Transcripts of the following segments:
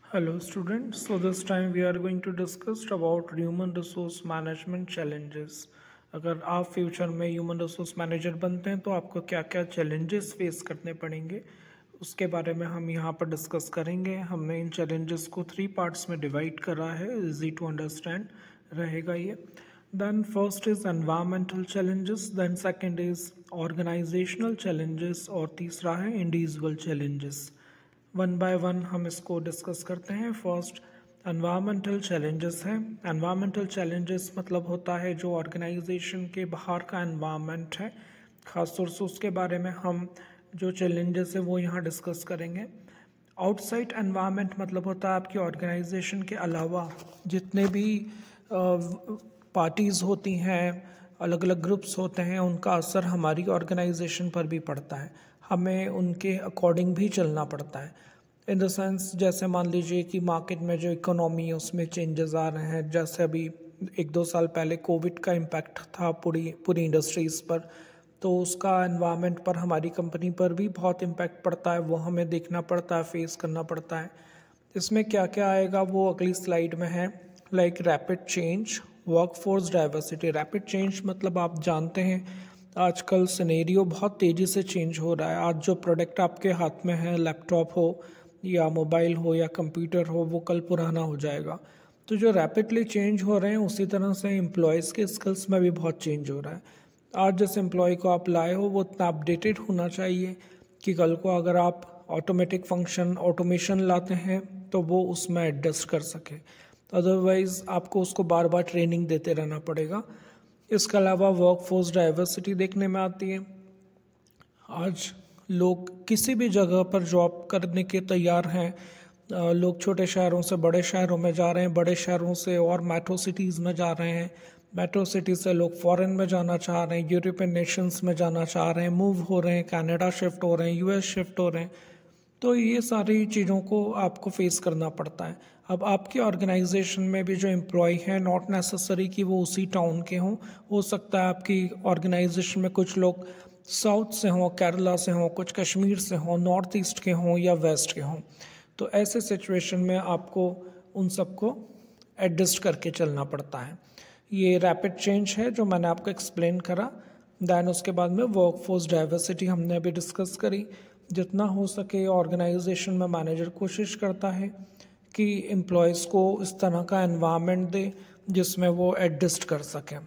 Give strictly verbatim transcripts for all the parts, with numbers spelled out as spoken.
Hello students, so this time we are going to discuss about human resource management challenges. अगर आप future में human resource manager बनते हैं तो आपको क्या क्या चैलेंजेस फेस करने पड़ेंगे उसके बारे में हम यहाँ पर डिस्कस करेंगे। हमने इन चैलेंजेस को थ्री पार्ट्स में डिवाइड करा है, इजी टू अंडरस्टैंड रहेगा ये। Then first is environmental challenges, then second is organizational challenges और तीसरा है individual challenges. One by one हम इसको डिस्कस करते हैं। फर्स्ट एनवायरमेंटल चैलेंजेस हैं। एनवायरमेंटल चैलेंजेस मतलब होता है जो ऑर्गेनाइजेशन के बाहर का एनवायरनमेंट है, ख़ासतौर से उसके बारे में हम जो चैलेंजेस है वो यहाँ डिस्कस करेंगे। आउटसाइड एनवायरनमेंट मतलब होता है आपकी ऑर्गेनाइजेशन के अलावा जितने भी पार्टीज़ होती हैं, अलग अलग ग्रुप्स होते हैं, उनका असर हमारी ऑर्गेनाइजेशन पर भी पड़ता है, हमें उनके अकॉर्डिंग भी चलना पड़ता है। इन द सेंस जैसे मान लीजिए कि मार्केट में जो इकोनॉमी है उसमें चेंजेस आ रहे हैं, जैसे अभी एक दो साल पहले कोविड का इम्पैक्ट था पूरी पूरी इंडस्ट्रीज़ पर, तो उसका एनवायरनमेंट पर हमारी कंपनी पर भी बहुत इम्पैक्ट पड़ता है, वो हमें देखना पड़ता है, फेस करना पड़ता है। इसमें क्या क्या आएगा वो अगली स्लाइड में है। Like rapid change, workforce diversity. Rapid change मतलब आप जानते हैं आजकल सिनेरियो बहुत तेज़ी से चेंज हो रहा है। आज जो प्रोडक्ट आपके हाथ में है, लैपटॉप हो या मोबाइल हो या कंप्यूटर हो, वो कल पुराना हो जाएगा। तो जो रैपिडली चेंज हो रहे हैं उसी तरह से एम्प्लॉयज़ के स्किल्स में भी बहुत चेंज हो रहा है। आज जिस एम्प्लॉय को आप लाए हो वो इतना अपडेटेड होना चाहिए कि कल को अगर आप ऑटोमेटिक फंक्शन ऑटोमेशन लाते हैं तो वो उसमें एडजस्ट कर सके, अदरवाइज़ आपको उसको बार बार ट्रेनिंग देते रहना पड़ेगा। इसके अलावा वर्कफोर्स डाइवर्सिटी देखने में आती है। आज लोग किसी भी जगह पर जॉब करने के तैयार हैं। लोग छोटे शहरों से बड़े शहरों में जा रहे हैं, बड़े शहरों से और मेट्रो सिटीज़ में जा रहे हैं, मेट्रो सिटी से लोग फॉरेन में जाना चाह रहे हैं, यूरोपियन नेशंस में जाना चाह रहे हैं, मूव हो रहे हैं, कनाडा शिफ्ट हो रहे हैं, यूएस शिफ्ट हो रहे हैं। तो ये सारी चीज़ों को आपको फेस करना पड़ता है। अब आपकी ऑर्गेनाइजेशन में भी जो एम्प्लॉय हैं, नॉट नेसेसरी कि वो उसी टाउन के हों, हो सकता है आपकी ऑर्गेनाइजेशन में कुछ लोग साउथ से हों, केरला से हों, कुछ कश्मीर से हों, नॉर्थ ईस्ट के हों या वेस्ट के हों। तो ऐसे सिचुएशन में आपको उन सबको एडजस्ट करके चलना पड़ता है। ये रैपिड चेंज है जो मैंने आपको एक्सप्लेन करा। दैन उसके बाद में वर्कफोर्स डाइवर्सिटी हमने अभी डिस्कस करी। जितना हो सके ऑर्गेनाइजेशन में मैनेजर कोशिश करता है कि एम्प्लॉयज़ को इस तरह का एनवायरनमेंट दे जिसमें वो एडजस्ट कर सकें।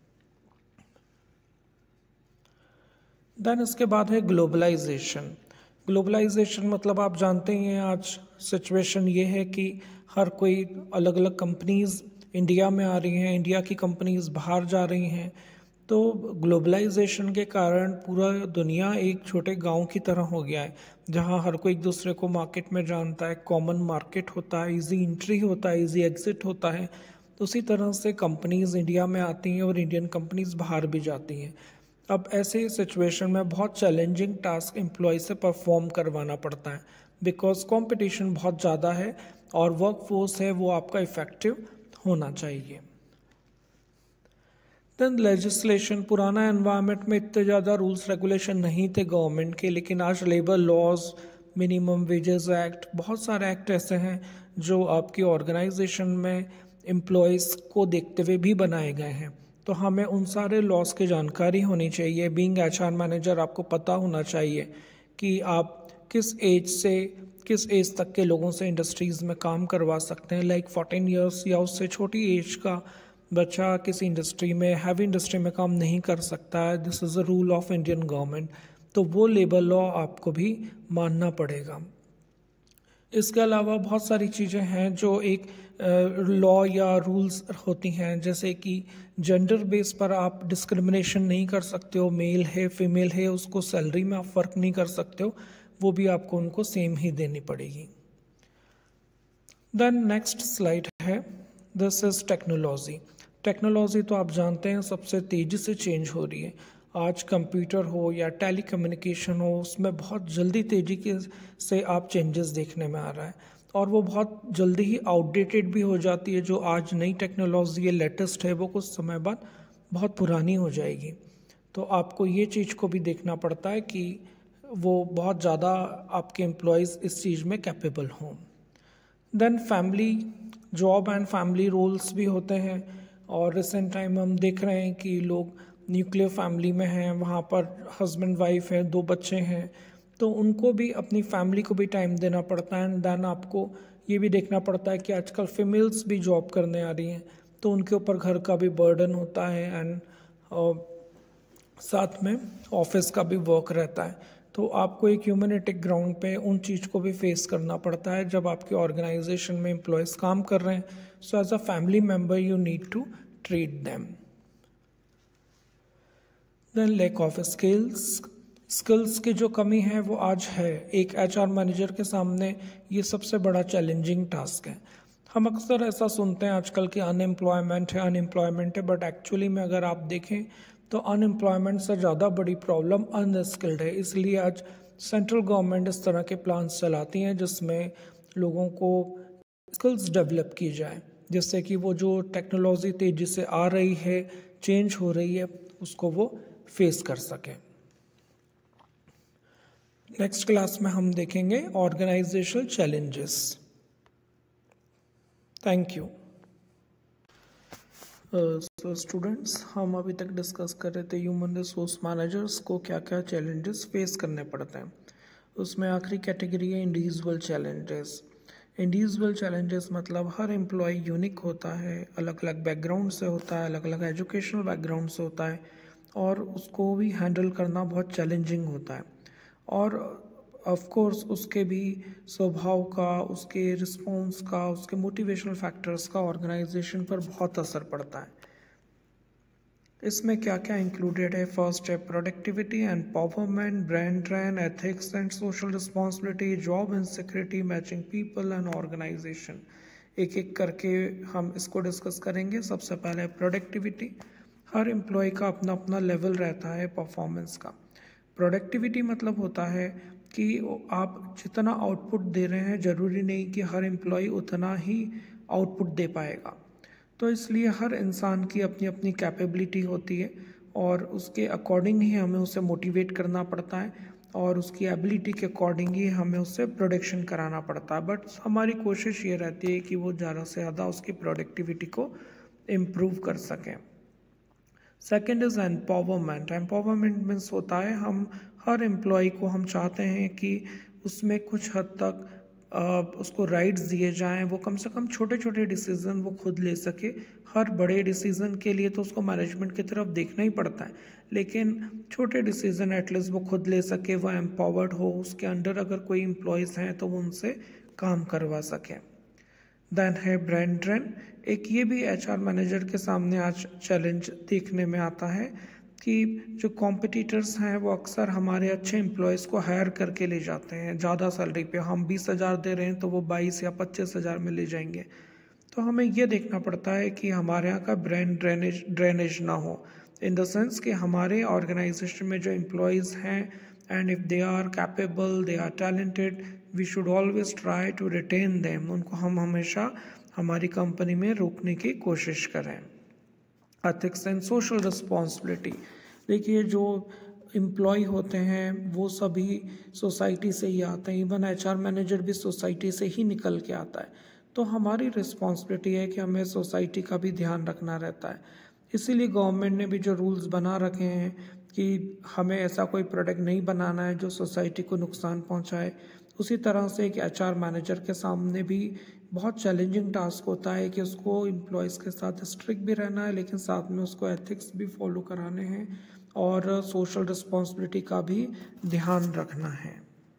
देन इसके बाद है ग्लोबलाइजेशन। ग्लोबलाइजेशन मतलब आप जानते ही हैं आज सिचुएशन ये है कि हर कोई अलग अलग कंपनीज़ इंडिया में आ रही हैं, इंडिया की कंपनीज़ बाहर जा रही हैं। तो ग्लोबलाइजेशन के कारण पूरा दुनिया एक छोटे गांव की तरह हो गया है, जहां हर कोई एक दूसरे को मार्केट में जानता है, कॉमन मार्केट होता है, इजी एंट्री होता है, इजी एग्जिट होता है। तो उसी तरह से कंपनीज़ इंडिया में आती हैं और इंडियन कंपनीज़ बाहर भी जाती हैं। अब ऐसे सिचुएशन में बहुत चैलेंजिंग टास्क एम्प्लॉय से परफॉर्म करवाना पड़ता है, बिकॉज कंपटीशन बहुत ज़्यादा है और वर्क फोर्स है वो आपका इफ़ेक्टिव होना चाहिए। Then legislation. पुराना एनवायरनमेंट में इतने ज़्यादा रूल्स रेगुलेशन नहीं थे गवर्नमेंट के, लेकिन आज labour laws, minimum wages act, बहुत सारे एक्ट ऐसे हैं जो आपकी ऑर्गेनाइजेशन में एम्प्लॉयज़ को देखते हुए भी बनाए गए हैं। तो हमें उन सारे लॉज की जानकारी होनी चाहिए। बीइंग एच आर मैनेजर आपको पता होना चाहिए कि आप किस एज से किस एज तक के लोगों से इंडस्ट्रीज़ में काम करवा सकते हैं। लाइक फोर्टीन ईयर्स या उससे छोटी एज का बच्चा किसी इंडस्ट्री में, हैवी इंडस्ट्री में काम नहीं कर सकता है। This is a rule of Indian government. तो वो लेबर लॉ आपको भी मानना पड़ेगा। इसके अलावा बहुत सारी चीज़ें हैं जो एक लॉ या रूल्स होती हैं, जैसे कि जेंडर बेस पर आप डिस्क्रिमिनेशन नहीं कर सकते हो। मेल है फीमेल है उसको सैलरी में आप फ़र्क नहीं कर सकते हो, वो भी आपको उनको सेम ही देनी पड़ेगी। देन नेक्स्ट स्लाइड है, दिस इज़ टेक्नोलॉजी। टेक्नोलॉजी तो आप जानते हैं सबसे तेज़ी से चेंज हो रही है। आज कंप्यूटर हो या टेली कम्युनिकेशन हो, उसमें बहुत जल्दी तेज़ी के से आप चेंजेस देखने में आ रहा है और वो बहुत जल्दी ही आउटडेटेड भी हो जाती है। जो आज नई टेक्नोलॉजी है, लेटेस्ट है, वो कुछ समय बाद बहुत पुरानी हो जाएगी। तो आपको ये चीज़ को भी देखना पड़ता है कि वो बहुत ज़्यादा आपके एम्प्लॉयज़ इस चीज़ में कैपेबल हों। Then family, job and family roles भी होते हैं। और रिसेंट टाइम हम देख रहे हैं कि लोग न्यूक्लियर फैमिली में हैं, वहाँ पर हस्बैंड वाइफ है, दो बच्चे हैं, तो उनको भी अपनी फैमिली को भी टाइम देना पड़ता है। एंड देन आपको ये भी देखना पड़ता है कि आजकल फीमेल्स भी जॉब करने आ रही हैं, तो उनके ऊपर घर का भी बर्डन होता है एंड साथ में ऑफिस का भी वर्क रहता है। तो आपको एक ह्यूमैनिटिक ग्राउंड पे उन चीज़ को भी फेस करना पड़ता है जब आपके ऑर्गेनाइजेशन में एम्प्लॉयज़ काम कर रहे हैं। So as a family member you need to treat them. Then lack of skills, skills की जो कमी है वो आज है। एक एचआर मैनेजर के सामने ये सबसे बड़ा चैलेंजिंग टास्क है। हम अक्सर ऐसा सुनते हैं आजकल कि अनएम्प्लॉयमेंट है अनएम्प्लॉयमेंट है, बट एक्चुअली में अगर आप देखें तो अनएम्प्लॉयमेंट से ज़्यादा बड़ी प्रॉब्लम अनस्किल्ड है। इसलिए आज सेंट्रल गवर्नमेंट इस तरह के प्लान्स चलाती हैं जिसमें लोगों को स्किल्स डेवलप की जाए, जिससे कि वो जो टेक्नोलॉजी तेज़ी से आ रही है, चेंज हो रही है, उसको वो फेस कर सकें। नेक्स्ट क्लास में हम देखेंगे organizational challenges. Thank you. So students, हम अभी तक डिस्कस कर रहे थे ह्यूमन रिसोर्स मैनेजर्स को क्या क्या चैलेंजेस फेस करने पड़ते हैं। उसमें आखिरी कैटेगरी है इंडिविजुअल चैलेंजेस। इंडिविजुअल चैलेंजेस मतलब हर एम्प्लॉय यूनिक होता है, अलग अलग बैकग्राउंड से होता है, अलग अलग एजुकेशनल बैकग्राउंड से होता है, और उसको भी हैंडल करना बहुत चैलेंजिंग होता है। और ऑफ कोर्स उसके भी स्वभाव का, उसके रिस्पॉन्स का, उसके मोटिवेशनल फैक्टर्स का ऑर्गेनाइजेशन पर बहुत असर पड़ता है। इसमें क्या क्या इंक्लूडेड है? फर्स्ट है productivity and empowerment, brain drain, ethics and social responsibility, job and security, matching people and organization. एक एक करके हम इसको डिस्कस करेंगे। सबसे पहले प्रोडक्टिविटी। हर एम्प्लॉय का अपना अपना लेवल रहता है परफॉर्मेंस का। प्रोडक्टिविटी मतलब होता है कि आप जितना आउटपुट दे रहे हैं, ज़रूरी नहीं कि हर एम्प्लॉय उतना ही आउटपुट दे पाएगा। तो इसलिए हर इंसान की अपनी अपनी कैपेबिलिटी होती है और उसके अकॉर्डिंग ही हमें उसे मोटिवेट करना पड़ता है और उसकी एबिलिटी के अकॉर्डिंग ही हमें उससे प्रोडक्शन कराना पड़ता है। बट हमारी कोशिश ये रहती है कि वो ज़्यादा से ज़्यादा उसकी प्रोडक्टिविटी को इम्प्रूव कर सकें। Second is empowerment. Empowerment means होता है हम हर एम्प्लॉय को हम चाहते हैं कि उसमें कुछ हद तक आ, उसको राइट्स दिए जाएं, वो कम से कम छोटे छोटे डिसीज़न वो खुद ले सके। हर बड़े डिसीज़न के लिए तो उसको मैनेजमेंट की तरफ देखना ही पड़ता है, लेकिन छोटे डिसीज़न एटलीस्ट वो खुद ले सके, वो एम्पावर्ड हो, उसके अंडर अगर कोई एम्प्लॉयज़ हैं तो वो उनसे काम करवा सकें। देन है ब्रांड ट्रेन। एक ये भी एचआर मैनेजर के सामने आज चैलेंज देखने में आता है कि जो कॉम्पिटिटर्स हैं वो अक्सर हमारे अच्छे एम्प्लॉयज़ को हायर करके ले जाते हैं ज़्यादा सैलरी पे। हम बीस हज़ार दे रहे हैं तो वो बाईस या पच्चीस हज़ार में ले जाएंगे। तो हमें ये देखना पड़ता है कि हमारे यहाँ का ब्रांड ड्रेनेज ड्रेनेज ना हो, इन द सेंस कि हमारे ऑर्गेनाइजेशन में जो एम्प्लॉयज़ हैं and if they are capable, they are talented, we should always try to retain them. उनको हम हमेशा हमारी कंपनी में रोकने की कोशिश करें। Ethics and social responsibility. देखिए, जो एम्प्लॉय होते हैं वो सभी सोसाइटी से ही आते हैं, इवन एचआर मैनेजर भी सोसाइटी से ही निकल के आता है। तो हमारी रिस्पॉन्सिबिलिटी है कि हमें सोसाइटी का भी ध्यान रखना रहता है। इसीलिए गवर्नमेंट ने भी जो रूल्स बना रखे हैं कि हमें ऐसा कोई प्रोडक्ट नहीं बनाना है जो सोसाइटी को नुकसान पहुंचाए। उसी तरह से एक एचआर मैनेजर के सामने भी बहुत चैलेंजिंग टास्क होता है कि उसको एम्प्लॉयज़ के साथ स्ट्रिक्ट भी रहना है, लेकिन साथ में उसको एथिक्स भी फॉलो कराने हैं और सोशल रिस्पॉन्सिबिलिटी का भी ध्यान रखना है।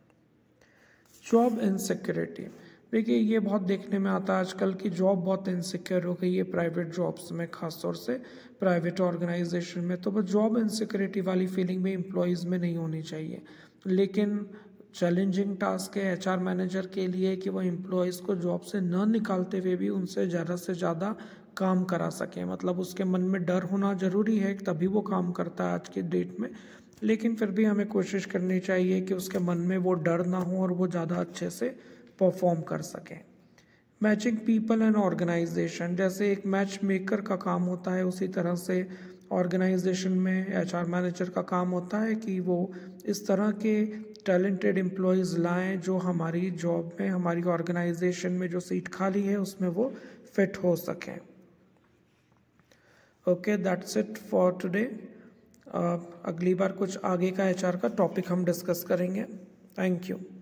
Job insecurity. देखिए, ये बहुत देखने में आता है आजकल की जॉब बहुत इनसिक्योर हो गई है प्राइवेट जॉब्स में, ख़ासतौर से प्राइवेट ऑर्गेनाइजेशन में। तो बस जॉब इनसिक्योरिटी वाली फीलिंग भी एम्प्लॉयज़ में नहीं होनी चाहिए, लेकिन चैलेंजिंग टास्क है एचआर मैनेजर के लिए कि वो एम्प्लॉयज़ को जॉब से न निकालते हुए भी उनसे ज़्यादा से ज़्यादा काम करा सकें। मतलब उसके मन में डर होना ज़रूरी है, तभी वो काम करता है आज की डेट में, लेकिन फिर भी हमें कोशिश करनी चाहिए कि उसके मन में वो डर ना हो और वो ज़्यादा अच्छे से परफॉर्म कर सकें। Matching people and organization. जैसे एक मैच मेकर का काम होता है, उसी तरह से ऑर्गेनाइजेशन में एच आर मैनेजर का काम होता है कि वो इस तरह के टैलेंटेड एम्प्लॉयज़ लाएं जो हमारी जॉब में, हमारी ऑर्गेनाइजेशन में जो सीट खाली है उसमें वो फिट हो सकें। Okay, that's it for today. अगली बार कुछ आगे का एच आर का टॉपिक हम डिस्कस करेंगे। Thank you.